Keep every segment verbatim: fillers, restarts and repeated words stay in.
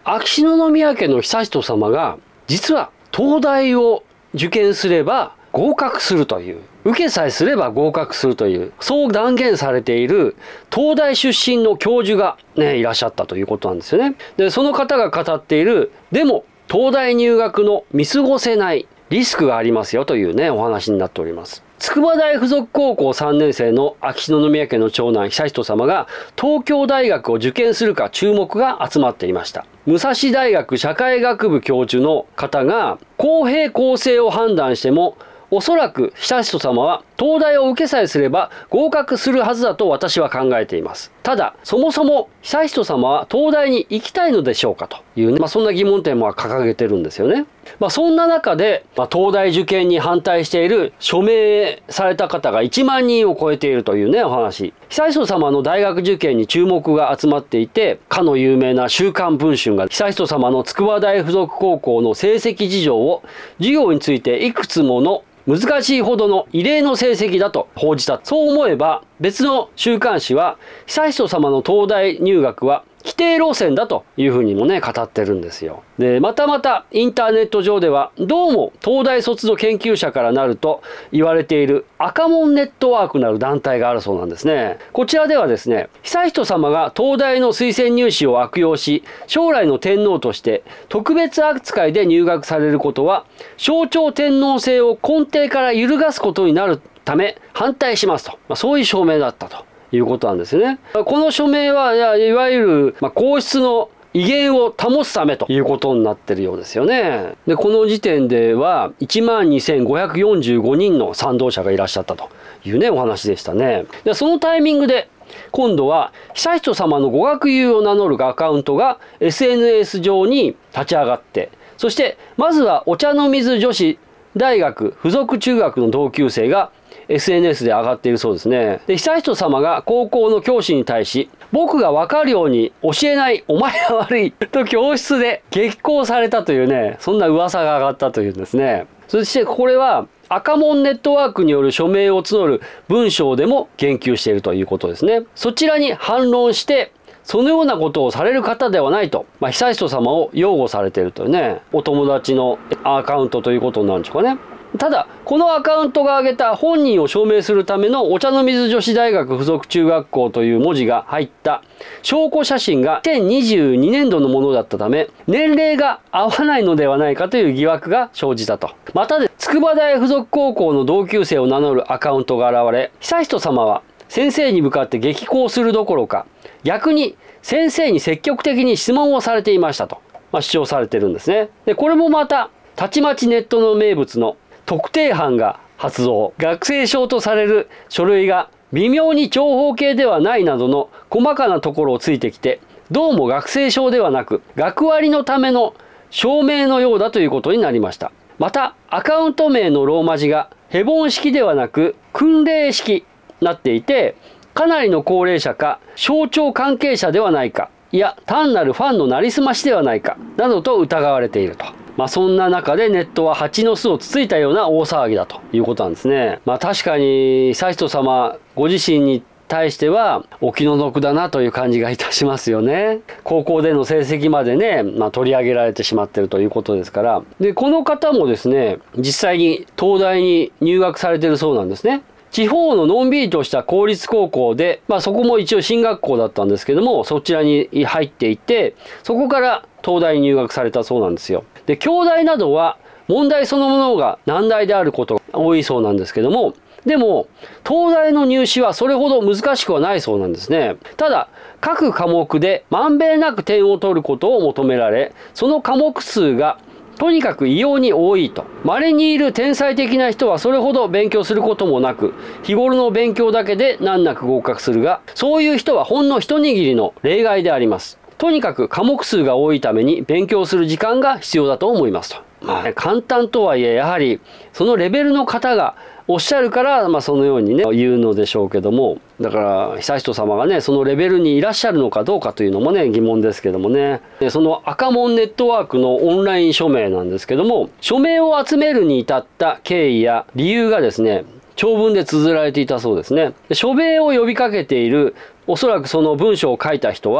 秋篠宮家の悠仁さまが実は東大を受験すれば合格するという、受けさえすれば合格するという、そう断言されている東大出身の教授がね、いらっしゃったということなんですよね。で、その方が語っている、でも東大入学の見過ごせないリスクがありますよというね、お話になっております。筑波大附属高校さんねん生の秋篠宮家の長男悠仁さまが東京大学を受験するか注目が集まっていました。武蔵大学社会学部教授の方が公平公正を判断しても、おそらく悠仁さまは東大を受けさえすれば合格するはずだと私は考えています。ただ、そもそも悠仁さまは東大に行きたいのでしょうかというね、まあ、そんな疑問点も掲げてるんですよね。まあ、そんな中で、まあ、東大受験に反対している署名された方がいちまんにんを超えているというね、お話。悠仁さまの大学受験に注目が集まっていて、かの有名な週刊文春が悠仁さまの筑波大附属高校の成績事情を、授業についていくつもの難しいほどの異例の成績だと報じた。そう思えば別の週刊誌は悠仁さまの東大入学は規定路線だというふうにもね、語ってるんですよ。で、またまたインターネット上ではどうも東大卒の研究者からなると言われている赤門ネットワークなる団体があるそうなんですね。こちらではですね、悠仁さまが東大の推薦入試を悪用し、将来の天皇として特別扱いで入学されることは象徴天皇制を根底から揺るがすことになるため反対しますと、まあ、そういう証明だったということなんですね。この署名はいやいわゆる、まあ、皇室の威厳を保つためということになってるようですよね。で、この時点ではいちまんにせんごひゃくよんじゅうごにんの賛同者がいらっしゃったというね、お話でしたね。で、そのタイミングで今度は悠仁さまの語学友を名乗るアカウントが エスエヌエス 上に立ち上がって、そしてまずはお茶の水女子大学附属中学の同級生がエスエヌエス で上がっているそうですね。で、悠仁さまが高校の教師に対し、僕が分かるように教えないお前が悪いと教室で激高されたというね、そんな噂が上がったというんですね。そしてこれは赤門ネットワークによる署名を募る文章でも言及しているということですね。そちらに反論して、そのようなことをされる方ではないと、まあ、悠仁さまを擁護されているというね、お友達のアカウントということなんでしょうかね。ただ、このアカウントが挙げた本人を証明するためのお茶の水女子大学附属中学校という文字が入った証拠写真がにせんにじゅうにねんどのものだったため、年齢が合わないのではないかという疑惑が生じたと。またで、筑波大附属高校の同級生を名乗るアカウントが現れ、悠仁さまは先生に向かって激高するどころか、逆に先生に積極的に質問をされていましたと、まあ、主張されてるんですね。で、これもまた、たちまちネットの名物の特定班が発動。学生証とされる書類が微妙に長方形ではないなどの細かなところをついてきて、どうも学生証ではなく、学割のための証明のようだということになりました。また、アカウント名のローマ字がヘボン式ではなく、訓令式になっていて、かなりの高齢者か、省庁関係者ではないか、いや、単なるファンのなりすましではないか、などと疑われていると。まあそんな中でネットは蜂の巣をつついたような大騒ぎだということなんですね。まあ確かに悠仁さまご自身に対してはお気の毒だなという感じがいたしますよね。高校での成績までね、まあ、取り上げられてしまっているということですから。で、この方もですね、実際に東大に入学されているそうなんですね。地方ののんびりとした公立高校で、まあそこも一応進学校だったんですけども、そちらに入っていて、そこから東大に入学されたそうなんですよ。で、京大などは問題そのものが難題であることが多いそうなんですけども、でも、東大の入試はそれほど難しくはないそうなんですね。ただ、各科目でまんべんなく点を取ることを求められ、その科目数がとにかく異様に多いと。稀にいる天才的な人はそれほど勉強することもなく、日頃の勉強だけで難なく合格するが、そういう人はほんの一握りの例外であります。とにかく科目数が多いために勉強する時間が必要だと思いますと。まあね、簡単とはいえ、やはりそのレベルの方がおっしゃるから、まあそのようにね、言うのでしょうけども、だから、悠仁さまがね、そのレベルにいらっしゃるのかどうかというのもね、疑問ですけどもね。で、その赤門ネットワークのオンライン署名なんですけども、署名を集めるに至った経緯や理由がですね、長文で綴られていたそうですね。で、署名を呼びかけている、おそらくその文章を書いた人は、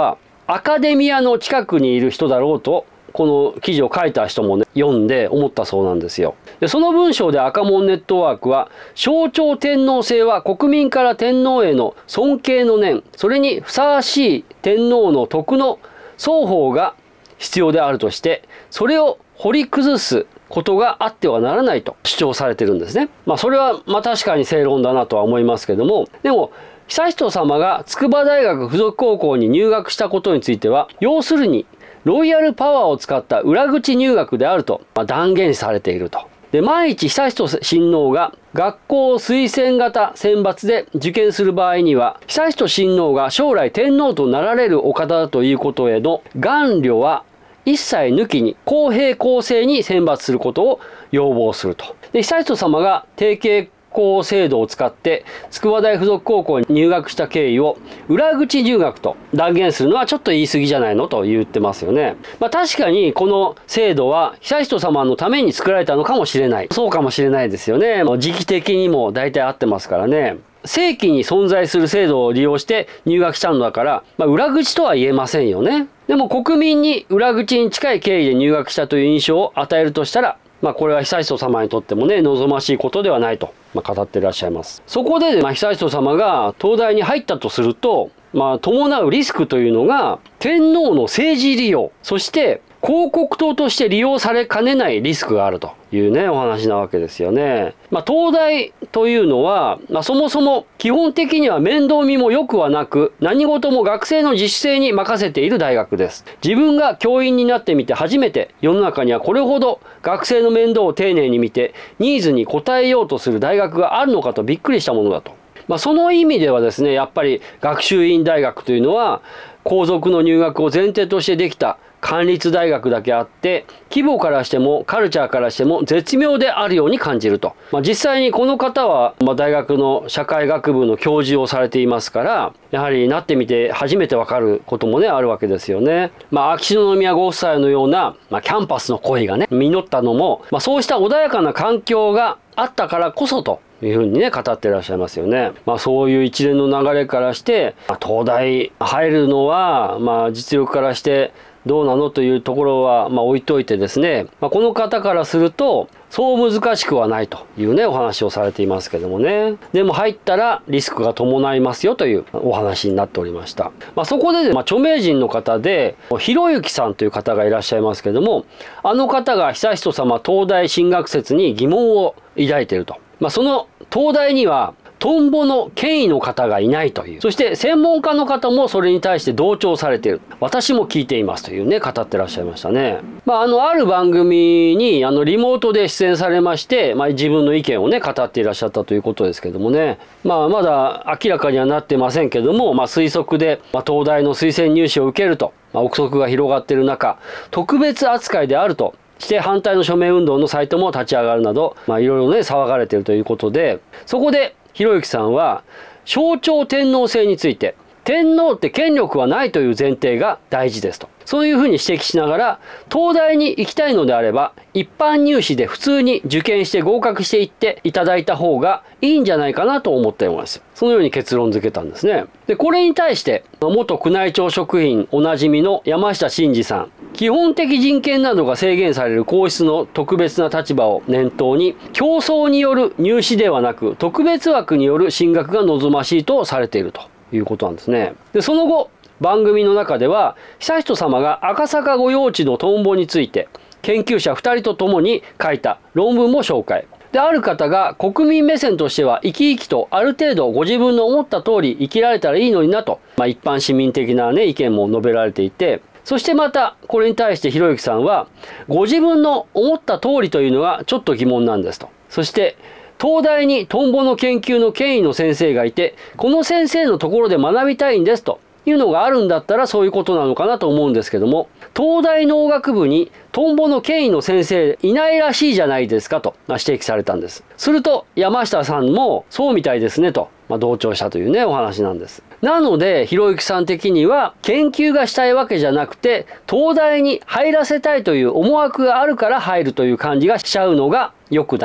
アカデミアの近くにいる人だろうと、この記事を書いた人もね、読んで思ったそうなんですよ。で、その文章で赤門ネットワークは、象徴天皇制は国民から天皇への尊敬の念、それにふさわしい天皇の徳の双方が必要であるとして、それを掘り崩すことがあってはならないと主張されてるんですね。まあそれはまあ確かに正論だなとは思いますけども、でも悠仁さまが筑波大学附属高校に入学したことについては、要するにロイヤルパワーを使った裏口入学であると、まあ、断言されていると。で、万一悠仁親王が学校推薦型選抜で受験する場合には、悠仁親王が将来天皇となられるお方だということへの願慮は一切抜きに公平公正に選抜することを要望すると。で、悠仁さまが提携校制度を使って筑波大附属高校に入学した経緯を裏口入学と断言するのはちょっと言い過ぎじゃないのと言ってますよね。まあ確かにこの制度は悠仁さまのために作られたのかもしれない。そうかもしれないですよね。時期的にも大体合ってますからね。正規に存在する制度を利用して入学したのだから、まあ、裏口とは言えませんよね。でも国民に裏口に近い経緯で入学したという印象を与えるとしたら、まあこれは悠仁さまにとってもね、望ましいことではないと、まあ、語っていらっしゃいます。そこで、まあ、悠仁さまが東大に入ったとすると、まあ伴うリスクというのが、天皇の政治利用、そして広告塔として利用されかねないリスクがあるというね、お話なわけですよね。まあ、東大というのは、まあ、そもそも基本的には面倒見も良くはなく、何事も学生の自主性に任せている大学です。自分が教員になってみて初めて、世の中にはこれほど学生の面倒を丁寧に見て、ニーズに応えようとする大学があるのかとびっくりしたものだと。まあ、その意味ではですね、やっぱり学習院大学というのは、皇族の入学を前提としてできた官立大学だけあって、規模からしてもカルチャーからしても絶妙であるように感じると。まあ、実際にこの方は、まあ、大学の社会学部の教授をされていますから、やはりなってみて初めてわかることもね、あるわけですよね。まあ、秋篠宮ご夫妻のような、まあ、キャンパスの恋がね、実ったのも、まあ、そうした穏やかな環境があったからこそというふうにね、語っていらっしゃいますよね。まあそういう一連の流れからして、まあ、東大入るのは、まあ実力からしてどうなのというところは、まあ置いといてですね、まあ、この方からすると、そう難しくはないというね、お話をされていますけどもね。でも入ったらリスクが伴いますよというお話になっておりました。まあそこで、まあ、著名人の方で、ひろゆきさんという方がいらっしゃいますけども、あの方が悠仁さま東大進学説に疑問を抱いていると。まあ、その東大にはトンボの権威の方がいないという。そして専門家の方もそれに対して同調されている。私も聞いていますというね、語ってらっしゃいましたね。まあ、あの、ある番組に、あの、リモートで出演されまして、まあ、自分の意見をね、語っていらっしゃったということですけどもね。まあ、まだ明らかにはなってませんけども、まあ、推測で、まあ、東大の推薦入試を受けると、まあ、憶測が広がっている中、特別扱いであると、して反対の署名運動のサイトも立ち上がるなど、まあいろいろね、騒がれているということで、そこでひろゆきさんは、象徴天皇制について、天皇って権力はないという前提が大事ですと。そういうふうに指摘しながら、東大に行きたいのであれば、一般入試で普通に受験して合格していっていただいた方がいいんじゃないかなと思ったようです。そのように結論付けたんですね。で、これに対して、元宮内庁職員おなじみの山下真司さん、基本的人権などが制限される皇室の特別な立場を念頭に、競争による入試ではなく、特別枠による進学が望ましいとされているということなんですね。で、その後、番組の中では、悠仁さまが赤坂御用地のトンボについて、研究者ふたりと共に書いた論文も紹介。で、ある方が国民目線としては生き生きとある程度ご自分の思った通り生きられたらいいのになと、まあ、一般市民的なね、意見も述べられていて、そしてまた、これに対してひろゆきさんは、ご自分の思った通りというのはちょっと疑問なんですと。そして、東大にトンボの研究の権威の先生がいて、この先生のところで学びたいんですというのがあるんだったらそういうことなのかなと思うんですけども、東大農学部にトンボの権威の先生いないらしいじゃないですかと指摘されたんです。すると山下さんもそうみたいですねと、まあ、同調したというねお話なんです。なのでひろゆきさん的には研究がしたいわけじゃなくて東大に入らせたいという思惑があるから入るという感じがしちゃうのが良くないと。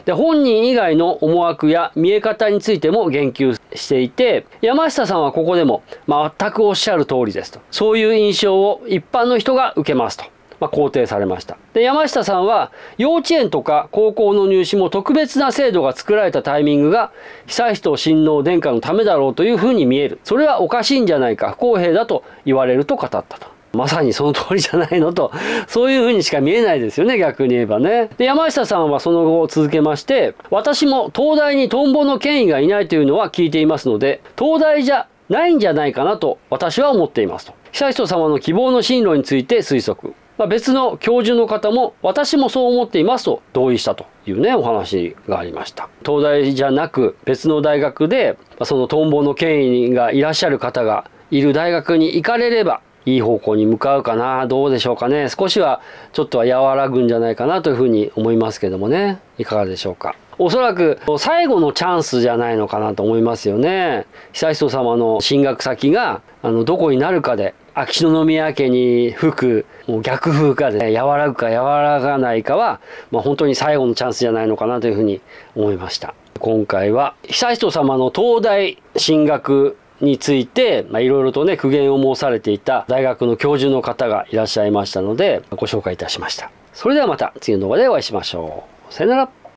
で、本人以外の思惑や見え方についても言及していて、山下さんはここでも、まあ、全くおっしゃる通りですと。そういう印象を一般の人が受けますと。まあ、肯定されました。で、山下さんは、幼稚園とか高校の入試も特別な制度が作られたタイミングが、悠仁親王殿下のためだろうというふうに見える。それはおかしいんじゃないか、不公平だと言われると語ったと。まさにその通りじゃないのと、そういうふうにしか見えないですよね、逆に言えばね。で、山下さんはその後続けまして、私も東大にトンボの権威がいないというのは聞いていますので、東大じゃないんじゃないかなと私は思っていますと。悠仁さまの希望の進路について推測。まあ、別の教授の方も私もそう思っていますと同意したというねお話がありました。東大じゃなく別の大学でそのトンボの権威がいらっしゃる方がいる大学に行かれればいい方向に向かうかな、どうでしょうかね。少しはちょっとは和らぐんじゃないかなというふうに思いますけどもね、いかがでしょうか。おそらく最後のチャンスじゃないのかなと思いますよね。悠仁さまの進学先があのどこになるかで、秋篠宮家に吹くもう逆風かで、ね、和らぐか和らがないかは、まあ、本当に最後のチャンスじゃないのかなというふうに思いました。今回は悠仁さまの東大進学についていろいろとね苦言を申されていた大学の教授の方がいらっしゃいましたのでご紹介いたしました。それではまた次の動画でお会いしましょう。さよなら。